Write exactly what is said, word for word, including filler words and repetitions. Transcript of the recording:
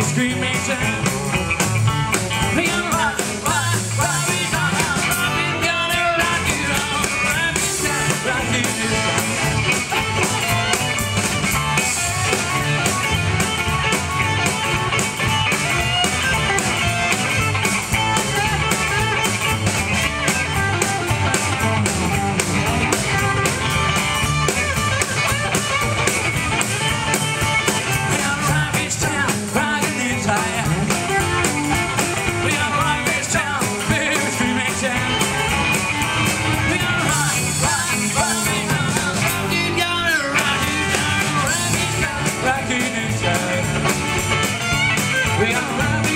screaming down. We gonna rock, rock, rock it down. We gonna rock it on, rock it down, rock it down. We are